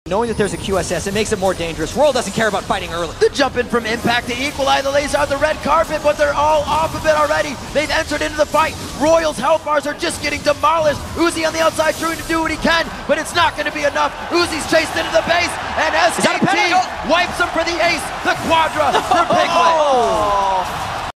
Knowing that there's a QSS, it makes it more dangerous. Royal doesn't care about fighting early. The jump in from Impact to equalize the laser on the red carpet, but they're all off of it already. They've entered into the fight. Royal's health bars are just getting demolished. Uzi on the outside trying to do what he can, but it's not going to be enough. Uzi's chased into the base, and SKT wipes him for the ace, the Quadra for Piglet.